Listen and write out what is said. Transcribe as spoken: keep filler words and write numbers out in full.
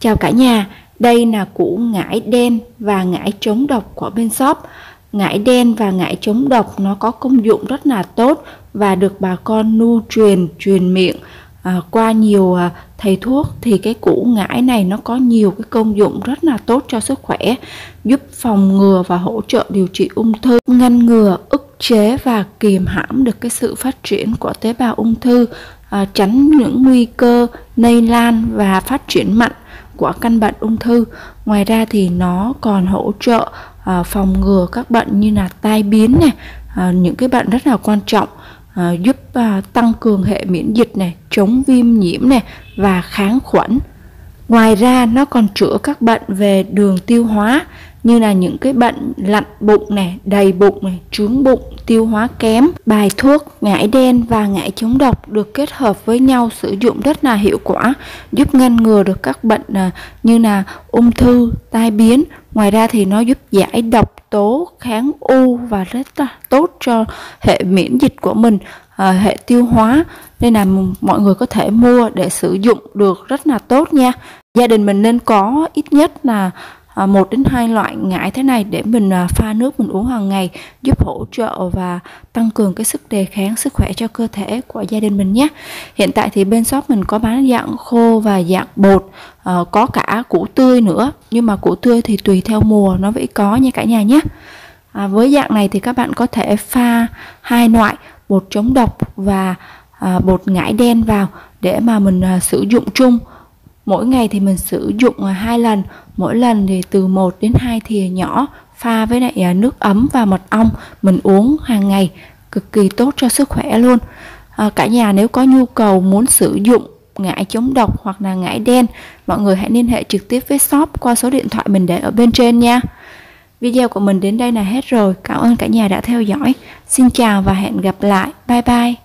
Chào cả nhà, đây là củ ngải đen và ngải chống độc của bên shop. Ngải đen và ngải chống độc nó có công dụng rất là tốt và được bà con nu truyền truyền miệng à, qua nhiều à, thầy thuốc. Thì cái củ ngải này nó có nhiều cái công dụng rất là tốt cho sức khỏe, giúp phòng ngừa và hỗ trợ điều trị ung thư, ngăn ngừa, ức chế và kiềm hãm được cái sự phát triển của tế bào ung thư, à, tránh những nguy cơ lây lan và phát triển mạnh của căn bệnh ung thư. Ngoài ra thì nó còn hỗ trợ à, phòng ngừa các bệnh như là tai biến này, à, những cái bệnh rất là quan trọng, à, giúp à, tăng cường hệ miễn dịch này, chống viêm nhiễm này và kháng khuẩn. Ngoài ra nó còn chữa các bệnh về đường tiêu hóa như là những cái bệnh lặn bụng này, đầy bụng này, trướng bụng, tiêu hóa kém. Bài thuốc ngải đen và ngải chống độc được kết hợp với nhau sử dụng rất là hiệu quả, giúp ngăn ngừa được các bệnh như là ung thư, tai biến. Ngoài ra thì nó giúp giải độc tố, kháng u và rất là tốt cho hệ miễn dịch của mình, à, hệ tiêu hóa. Nên là mọi người có thể mua để sử dụng được rất là tốt nha. Gia đình mình nên có ít nhất là một đến hai loại ngải thế này để mình pha nước mình uống hàng ngày, giúp hỗ trợ và tăng cường cái sức đề kháng, sức khỏe cho cơ thể của gia đình mình nhé. Hiện tại thì bên shop mình có bán dạng khô và dạng bột, à, có cả củ tươi nữa, nhưng mà củ tươi thì tùy theo mùa nó vẫn có nha cả nhà nhé. À, với dạng này thì các bạn có thể pha hai loại bột chống độc và à, bột ngải đen vào để mà mình à, sử dụng chung. Mỗi ngày thì mình sử dụng hai lần, mỗi lần thì từ một đến hai thìa nhỏ pha với lại nước ấm và mật ong, mình uống hàng ngày, cực kỳ tốt cho sức khỏe luôn. À, cả nhà nếu có nhu cầu muốn sử dụng ngải chống độc hoặc là ngải đen, mọi người hãy liên hệ trực tiếp với shop qua số điện thoại mình để ở bên trên nha. Video của mình đến đây là hết rồi, cảm ơn cả nhà đã theo dõi. Xin chào và hẹn gặp lại, bye bye.